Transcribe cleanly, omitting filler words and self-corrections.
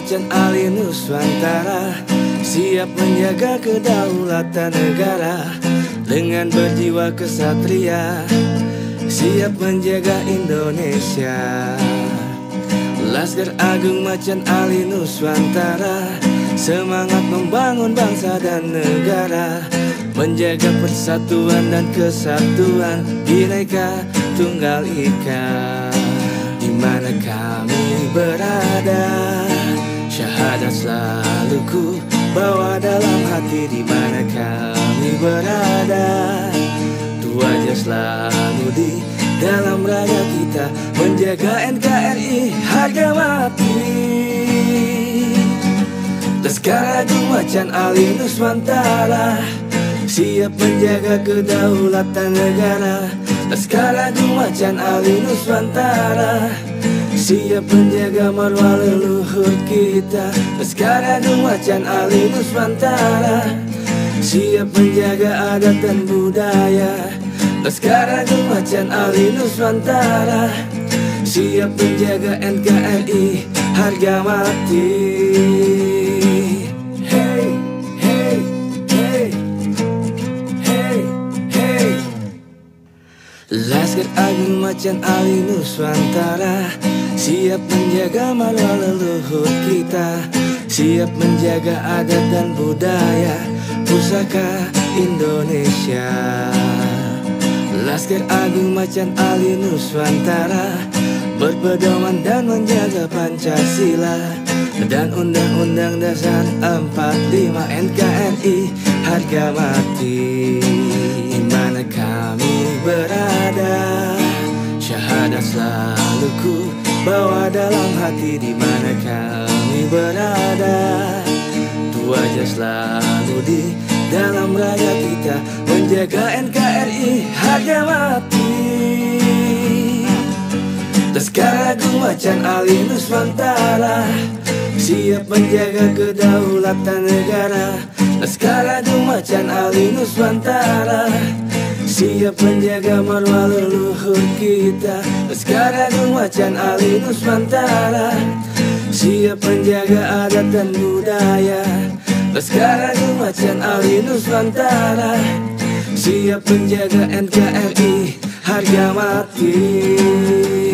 Macan Ali Nuswantara siap menjaga kedaulatan negara. Dengan berjiwa kesatria siap menjaga Indonesia. Laskar Agung Macan Ali Nuswantara semangat membangun bangsa dan negara, menjaga persatuan dan kesatuan Bhinneka Tunggal Ika. Di mana kami berada, syahadat selalu ku bawa dalam hati. Di mana kami berada, tu wajah selalu di dalam raga kita, menjaga NKRI harga mati. Laskar Agung Macan Ali Nuswantara siap menjaga kedaulatan negara. Laskar Agung Macan Ali Nuswantara siap menjaga marwah leluhur kita. Laskar Agung Macan Ali Nuswantara siap menjaga adat dan budaya. Laskar Agung Macan Ali Nuswantara siap menjaga NKRI harga mati. Hey, hey, hey, hey, hey. Laskar Agung Macan Ali Nuswantara siap menjaga marwah leluhur kita, siap menjaga adat dan budaya pusaka Indonesia. Laskar Agung Macan Ali Nuswantara berpedoman dan menjaga Pancasila dan Undang-Undang Dasar 45 NKRI harga mati. Di mana kami berada, syahadat selalu ku bawa dalam hati. Di mana kami berada, tu wajah selalu di dalam raga kita, menjaga NKRI harga mati. Laskar Agung Macan Ali Nuswantara siap menjaga kedaulatan negara. Laskar Agung Macan Ali Nuswantara siap menjaga marwah leluhur kita. Laskar Agung Macan Ali Nuswantara siap menjaga adat dan budaya. Laskar Agung Macan Ali Nuswantara siap menjaga NKRI harga mati.